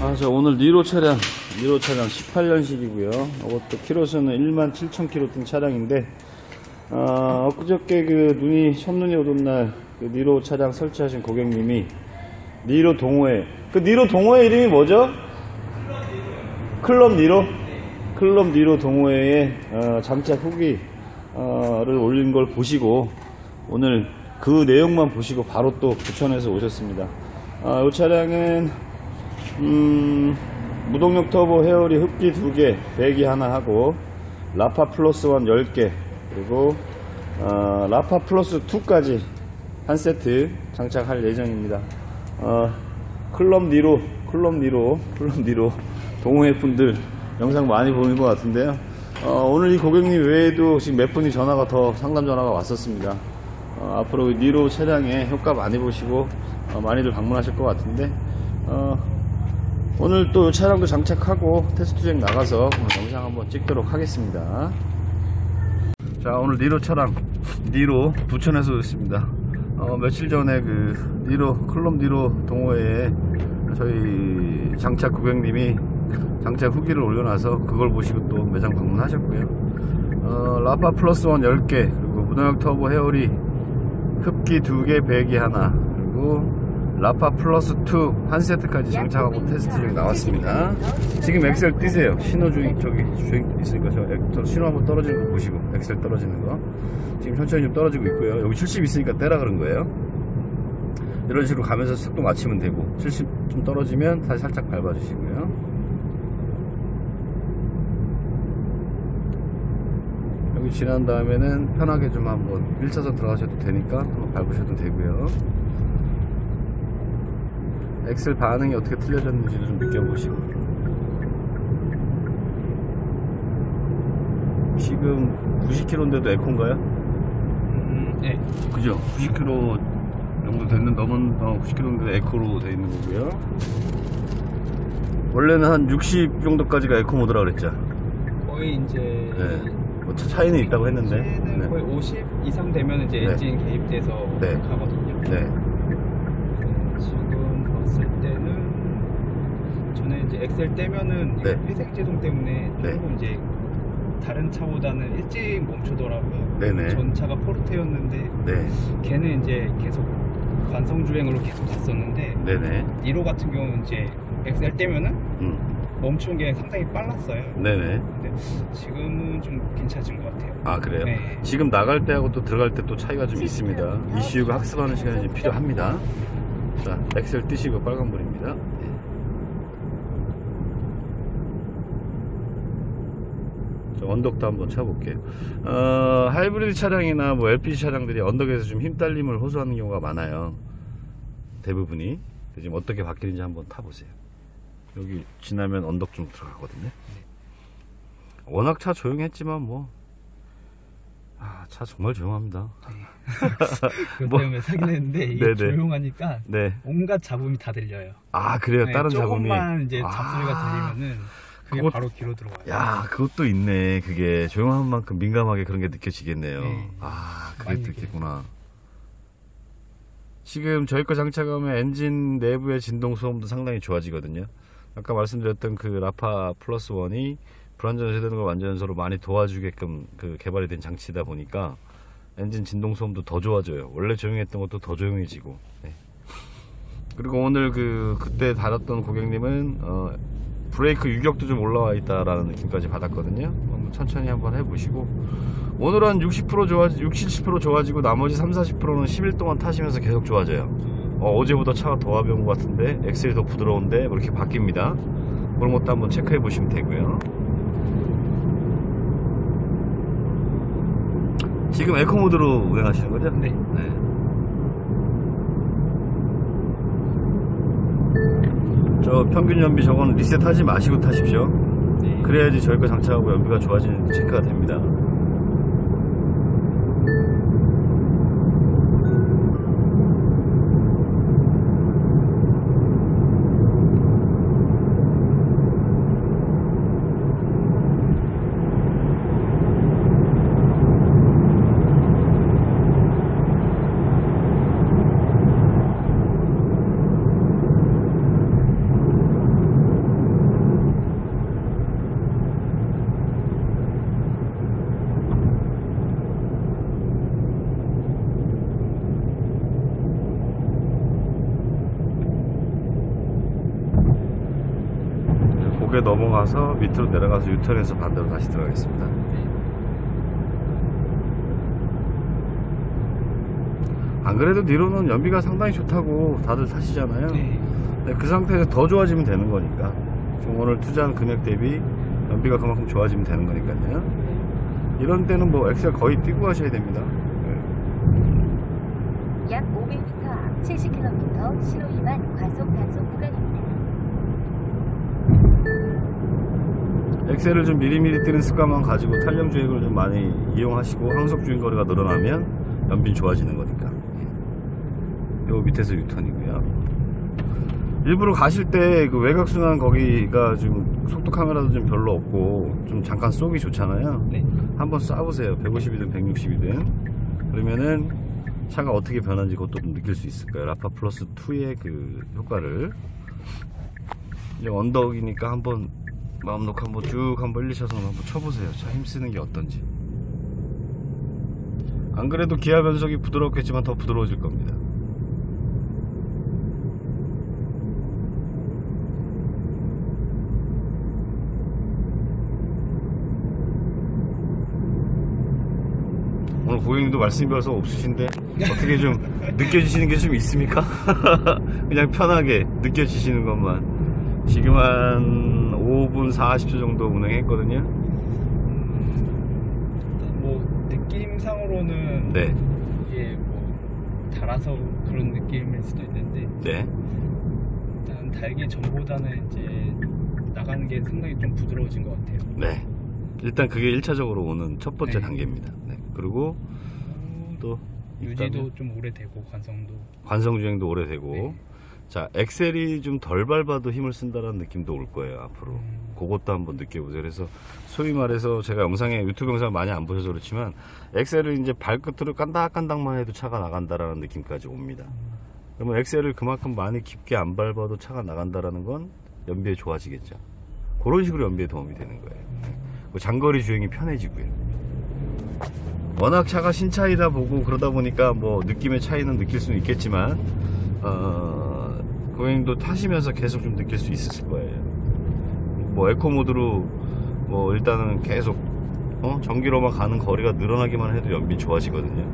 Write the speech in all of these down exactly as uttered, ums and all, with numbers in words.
아, 저 오늘 니로 차량, 니로 차량 십팔 년식이고요. 이것도 키로수는 일만 칠천 킬로미터 뛴 차량인데, 어, 엊그저께 그 눈이, 첫눈이 오던 날, 그 니로 차량 설치하신 고객님이, 니로 동호회, 그 니로 동호회 이름이 뭐죠? 클럽 니로? 클럽 니로 동호회에, 어, 장착 후기를 어, 올린 걸 보시고, 오늘 그 내용만 보시고 바로 또 부천에서 오셨습니다. 아, 이 차량은 음, 무동력 터보 헤어리 흡기 두 개, 배기 하나 하고 라파 플러스 원 열 개, 그리고 어, 라파 플러스 이까지 한 세트 장착할 예정입니다. 어, 클럽 니로, 클럽 니로, 클럽 니로 동호회 분들 영상 많이 보는 것 같은데요. 어, 오늘 이 고객님 외에도 지금 몇 분이 전화가 더 상담 전화가 왔었습니다. 어, 앞으로 니로 차량에 효과 많이 보시고 어, 많이들 방문하실 것 같은데, 어, 오늘 또 차량도 장착하고 테스트 주행 나가서 영상 한번 찍도록 하겠습니다. 자, 오늘 니로 차량, 니로 부천에서 오셨습니다. 어, 며칠 전에 그 니로, 클럽 니로 동호회에 저희 장착 고객님이 장착 후기를 올려놔서 그걸 보시고 또 매장 방문하셨고요. 어, 라파 플러스 원 열 개, 그리고 무동력 터보 헤어리 흡기 두 개, 배기 하나, 그리고 라파 플러스 이 한 세트까지 장착하고 테스트 중에 나왔습니다. 지금 엑셀 띄세요. 신호 주행, 저기 주행 있으니까 저, 저 신호 한번 떨어지는 거 보시고, 엑셀 떨어지는 거. 지금 천천히 좀 떨어지고 있고요. 여기 칠십 있으니까 떼라 그런 거예요. 이런 식으로 가면서 속도 맞추면 되고, 칠십 좀 떨어지면 다시 살짝 밟아주시고요. 여기 지난 다음에는 편하게 좀 한번 일 차선 들어가셔도 되니까 한번 밟으셔도 되고요. 엑셀 반응이 어떻게 틀려졌는지도 좀 느껴보시고. 지금 구십 킬로미터인데도 에코인가요? 음, 네. 그죠? 구십 킬로미터 정도 됐는, 넘은, 어, 구십 킬로미터 에코로 되어 있는 거고요. 원래는 한 육십 정도까지가 에코 모드라 그랬죠? 거의 이제. 네. 뭐 차이는 있다고 했는데. 네. 거의 오십 이상 되면 이제 네. 엔진 개입돼서 네. 가거든요. 네. 지금 봤을 때는 전에 이제 엑셀 떼면은 네. 회색 제동 때문에 조금 네. 이제 다른 차보다는 일찍 멈추더라고요. 네네. 전 차가 포르테였는데 네. 걔는 이제 계속 관성 주행으로 계속 갔었는데, 네네. 니로 같은 경우는 이제 엑셀 떼면은 음. 멈추는 게 상당히 빨랐어요. 네네. 근데 지금은 좀 괜찮은 것 같아요. 아, 그래요? 네. 지금 나갈 때하고 또 들어갈 때 또 차이가 좀 있습니다. 이씨유가 학습하는 시간이 좀 필요합니다. 자, 엑셀 뜨시고 빨간불입니다. 예. 저 언덕도 한번 쳐볼게요. 어, 하이브리드 차량이나 뭐 엘피지 차량들이 언덕에서 좀 힘딸림을 호소하는 경우가 많아요. 대부분이. 지금 어떻게 바뀌는지 한번 타보세요. 여기 지나면 언덕 좀 들어가거든요. 네. 워낙 차 조용했지만 뭐, 아, 차 정말 조용합니다. 그것 뭐, 때문에 사긴 했는데 이게 네네. 조용하니까 네. 온갖 잡음이 다 들려요. 아, 그래요? 네, 다른 잡음이. 조금만 이제 아, 잡소리가 들리면은 그게 그것, 바로 귀로 들어와요. 야, 그것도 있네. 그게 조용한 만큼 민감하게 그런 게 느껴지겠네요. 네. 아, 그게 많이 느끼구나. 지금 저희 거 장착하면 엔진 내부의 진동 소음도 상당히 좋아지거든요. 아까 말씀드렸던 그 라파 플러스 원이 불안전 세대는 걸 완전연소로 많이 도와주게끔 그 개발이 된 장치다 보니까 엔진 진동 소음도 더 좋아져요. 원래 조용했던 것도 더 조용해지고. 네. 그리고 오늘 그 그때 다뤘던 고객님은 어, 브레이크 유격도 좀 올라와 있다라는 느낌까지 받았거든요. 한번 천천히 한번 해보시고, 오늘 한 육십 퍼센트 좋아지, 육십, 칠십 퍼센트 좋아지고 나머지 삼, 사십 퍼센트는 십 일 동안 타시면서 계속 좋아져요. 어, 어제보다 차가 더 가벼운 것 같은데, 엑셀이 더 부드러운데, 뭐 이렇게 바뀝니다. 그런 것도 한번 체크해 보시면 되고요. 지금 에코 모드로 운행하시는 거죠? 네. 네. 저 평균 연비 저거는 리셋하지 마시고 타십시오. 네. 그래야지 저희 거 장착하고 연비가 좋아지는 체크가 됩니다. 벽에 넘어가서 밑으로 내려가서 유턴해서 반대로 다시 들어가겠습니다. 안 그래도 니로는 연비가 상당히 좋다고 다들 타시잖아요. 네. 네, 그 상태에서 더 좋아지면 되는 거니까. 지금 오늘 투자한 금액 대비 연비가 그만큼 좋아지면 되는 거니까요. 이런 때는 뭐 엑셀 거의 띄고 가셔야 됩니다. 네. 약 오백 미터 앞 칠십 킬로미터 신호 위반 과속 단속 구간입니다. 엑셀을 좀 미리미리 뛰는 습관만 가지고 탄력 주행을 좀 많이 이용하시고 항속 주행 거리가 늘어나면 연비 좋아지는 거니까. 요 밑에서 유턴이고요. 일부러 가실 때 그 외곽순환 거기가 좀 속도 카메라도 좀 별로 없고 좀 잠깐 쏘기 좋잖아요. 네. 한번 쏴보세요. 백오십이든 백육십이든 그러면은 차가 어떻게 변하는지 그것도 좀 느낄 수 있을 거예요. 라파 플러스 이의 그 효과를. 이제 언덕이니까 한번 마음 놓고 한번 쭉 한번 일, 이 차선으로 한번 쳐보세요. 차 힘쓰는 게 어떤지. 안 그래도 기아 변속이 부드럽겠지만 더 부드러워질 겁니다. 오늘 고객님도 말씀이 별로 없으신데 어떻게 좀 느껴지시는 게 좀 있습니까? 그냥 편하게 느껴지시는 것만. 지금 한 오 분 사십 초 정도 운행했거든요. 음, 뭐 느낌상으로는 네. 이게 뭐 달아서 그런 느낌일 수도 있는데 네. 일단 달기 전보다는 이제 나가는 게 상당히 좀 부드러워진 것 같아요. 네. 일단 그게 일 차적으로 오는 첫 번째 네. 단계입니다. 네. 그리고 또 유지도 좀 오래되고 관성도. 관성 주행도 오래되고. 네. 자, 엑셀이 좀 덜 밟아도 힘을 쓴다는 느낌도 올 거예요, 앞으로. 음. 그것도 한번 느껴보세요. 그래서 소위 말해서 제가 영상에, 유튜브 영상 많이 안 보셔서 그렇지만 엑셀을 이제 발끝으로 깐닥깐닥만 해도 차가 나간다라는 느낌까지 옵니다. 그러면 엑셀을 그만큼 많이 깊게 안 밟아도 차가 나간다라는 건 연비에 좋아지겠죠. 그런 식으로 연비에 도움이 되는 거예요. 그 장거리 주행이 편해지고요. 워낙 차가 신차이다 보고 그러다 보니까 뭐 느낌의 차이는 느낄 수는 있겠지만 어, 고객님도 타시면서 계속 좀 느낄 수 있으실 거예요. 뭐 에코 모드로 뭐 일단은 계속 어? 전기로만 가는 거리가 늘어나기만 해도 연비 좋아지거든요.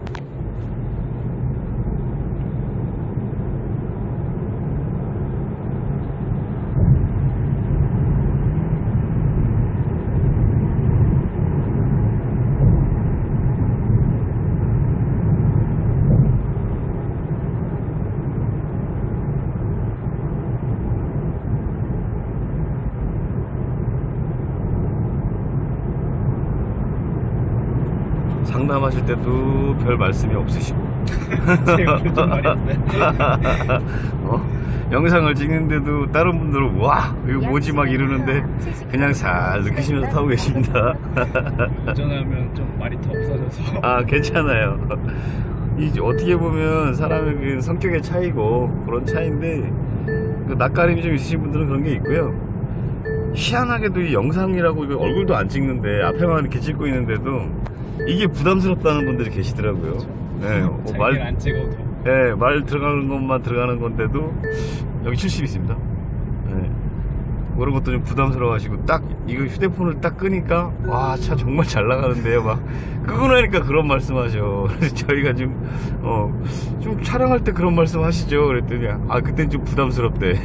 상담하실 때도 별 말씀이 없으시고 제가 좀 말이 없어요. 어? 영상을 찍는데도 다른 분들은 와 이거 뭐지 막 이러는데 그냥 살 느끼시면서 타고 계십니다. 운전하면 좀 말이 더 없어져서. 아 괜찮아요. 이 어떻게 보면 사람의 그 성격의 차이고 그런 차이인데 그 낯가림이 좀 있으신 분들은 그런 게 있고요. 희한하게도 이 영상이라고 이거 얼굴도 안 찍는데 앞에만 이렇게 찍고 있는데도 이게 부담스럽다는 분들이 계시더라고요. 네, 어, 자기를 말, 안 찍어도. 네, 말 들어가는 것만 들어가는 건데도 여기 칠십 있습니다. 네, 그런 것도 좀 부담스러워 하시고 딱 이거 휴대폰을 딱 끄니까 와, 차 정말 잘 나가는데요. 막 끄고 나니까 그런 말씀 하셔. 그래서 저희가 좀, 어, 좀 촬영할 때 그런 말씀 하시죠. 그랬더니 아, 그땐 좀 부담스럽대.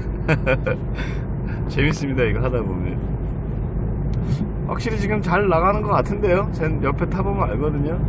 재밌습니다, 이거 하다 보면. 확실히 지금 잘 나가는 것 같은데요. 전 옆에 타보면 알거든요.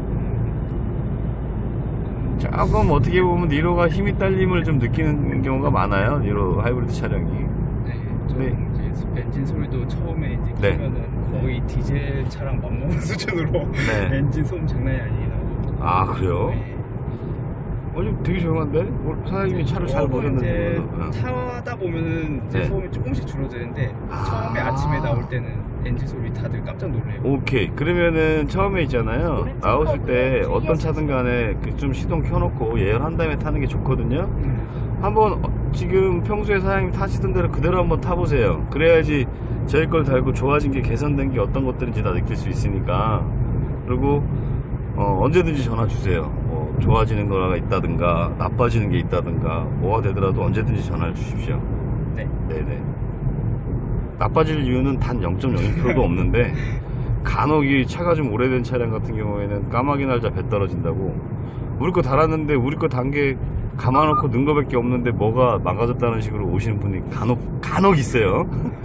조금 어떻게 보면 니로가 힘이 딸림을 좀 느끼는 경우가 많아요. 니로 하이브리드 차량이. 네, 좀 네. 이제 엔진 소리도 처음에 이제 네. 키면은 거의 디젤 차랑 맞먹는 수준으로 네. 엔진 소음 장난이 아니라고. 아, 그래요? 네. 어, 좀 되게 조용한데? 뭐, 사장님이 차를 잘 조금 이제 보셨는지. 타다 보면은 이제 네. 소음이 조금씩 줄어드는데 아. 처음에 아침에 나올 때는 엔진 소리 다들 깜짝 놀래요. 오케이. 그러면은 처음에 있잖아요. 나오실 때 어떤 차든 간에 그 좀 시동 켜놓고 예열한 다음에 타는 게 좋거든요. 음. 한번 어, 지금 평소에 사장님 타시던 대로 그대로 한번 타보세요. 그래야지 저희 걸 달고 좋아진 게 개선된 게 어떤 것들인지 다 느낄 수 있으니까. 그리고 어, 언제든지 전화 주세요. 뭐 좋아지는 거가 있다든가 나빠지는 게 있다든가 뭐가 되더라도 언제든지 전화를 주십시오. 네. 네네. 나빠질 이유는 단 영 점 영일 퍼센트도 없는데 간혹 이 차가 좀 오래된 차량 같은 경우에는 까마귀 날자 배 떨어진다고 우리 거 달았는데 우리 거 단 게 감아놓고 넣은 거밖에 없는데 뭐가 망가졌다는 식으로 오시는 분이 간혹 간혹 있어요.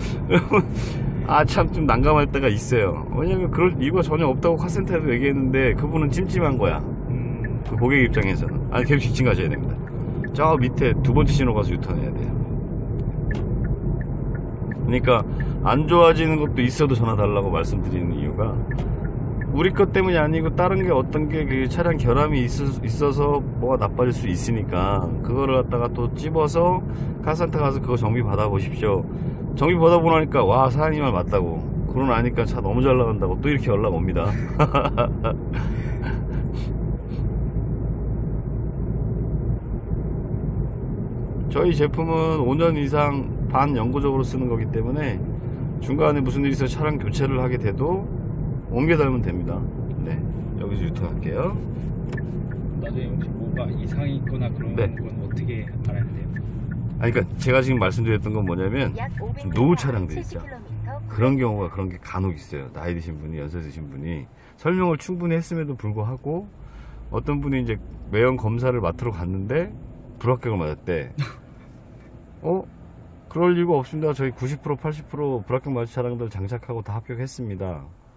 아 참 좀 난감할 때가 있어요. 왜냐면 그럴 이유가 전혀 없다고 카센터에도 얘기했는데 그분은 찜찜한 거야. 음, 그 고객 입장에서는. 아니 계속 직진 가셔야 됩니다. 저 밑에 두 번째 신호 가서 유턴해야 돼요. 그러니까 안 좋아지는 것도 있어도 전화 달라고 말씀드리는 이유가 우리 것 때문이 아니고 다른 게 어떤 게 그 차량 결함이 있어, 있어서 뭐가 나빠질 수 있으니까 그거를 갖다가 또 찝어서 카센터 가서 그거 정비 받아 보십시오. 정비 받아 보니까 와 사장님 말 맞다고 그러고 나니까 차 너무 잘 나간다고 또 이렇게 연락 옵니다. 저희 제품은 오 년 이상 반영구적으로 쓰는 거기 때문에 중간에 무슨 일이 있어서 차량 교체를 하게 돼도 옮겨 달면 됩니다. 네, 여기서 유턴할게요. 나중에 혹시 뭐가 이상이 있거나 그런 네. 건 어떻게 알아야 돼요? 아니 그러니까 제가 지금 말씀드렸던 건 뭐냐면 약 오백 미터 노후 차량들 칠십 있죠. 킬로미터 그런 경우가 그런 게 간혹 있어요. 나이 드신 분이 연세 드신 분이 설명을 충분히 했음에도 불구하고 어떤 분이 이제 매연 검사를 맡으러 갔는데 불합격을 맞았대. 어? 그럴 이유가 없습니다. 저희 구십 퍼센트 팔십 퍼센트 불합격 맞은 차량들 장착하고 다 합격했습니다.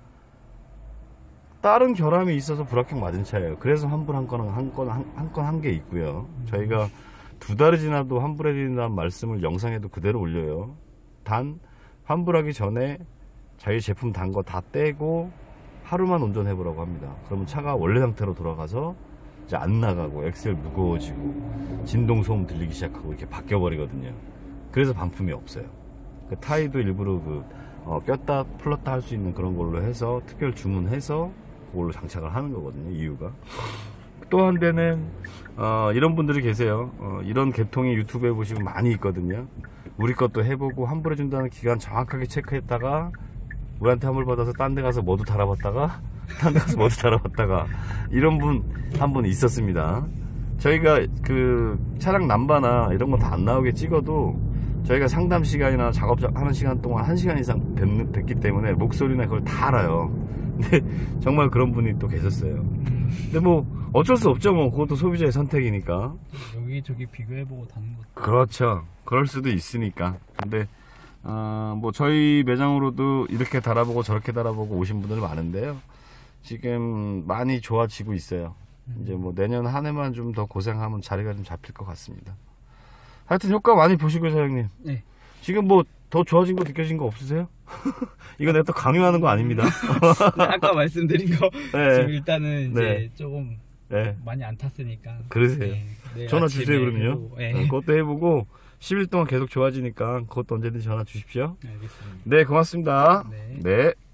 다른 결함이 있어서 불합격 맞은 차예요. 그래서 환불 한 건 한 건 한 건 한 게 있고요. 저희가 두 달이 지나도 환불해드린다는 말씀을 영상에도 그대로 올려요. 단 환불하기 전에 자기 제품 단 거 다 떼고 하루만 운전해보라고 합니다. 그러면 차가 원래 상태로 돌아가서 이제 안 나가고 엑셀 무거워지고 진동 소음 들리기 시작하고 이렇게 바뀌어 버리거든요. 그래서 반품이 없어요. 그 타이도 일부러 그 어, 꼈다 풀었다 할 수 있는 그런 걸로 해서 특별 주문해서 그걸로 장착을 하는 거거든요. 이유가 또 한 대는 어, 이런 분들이 계세요. 어, 이런 계통이 유튜브에 보시면 많이 있거든요. 우리 것도 해보고 환불해준다는 기간 정확하게 체크했다가 우리한테 환불 받아서 딴 데 가서 모두 달아봤다가 딴 데 가서 모두 달아봤다가 이런 분 한 분 있었습니다. 저희가 그 차량 남바나 이런 거 다 안 나오게 찍어도 저희가 상담 시간이나 작업하는 시간 동안 한 시간 이상 됐, 됐기 때문에 목소리나 그걸 다 알아요. 근데 정말 그런 분이 또 계셨어요. 근데 뭐 어쩔 수 없죠. 뭐 그것도 소비자의 선택이니까. 여기저기 비교해보고 다는 것도 그렇죠. 그럴 수도 있으니까. 근데 어, 뭐 저희 매장으로도 이렇게 달아보고 저렇게 달아보고 오신 분들 많은데요. 지금 많이 좋아지고 있어요. 이제 뭐 내년 한 해만 좀 더 고생하면 자리가 좀 잡힐 것 같습니다. 하여튼 효과 많이 보시고요, 사장님. 네. 지금 뭐 더 좋아진 거 느껴진 거 없으세요? 이거 내가 또 강요하는 거 아닙니다. 네, 아까 말씀드린 거 네. 지금 일단은 이제 네. 조금 네. 많이 안 탔으니까 그러세요. 네, 내일 전화 아침에 주세요, 그러면요. 해보고, 네. 네, 그것도 해보고 십 일 동안 계속 좋아지니까 그것도 언제든지 전화 주십시오. 알겠습니다. 네, 고맙습니다. 네. 네.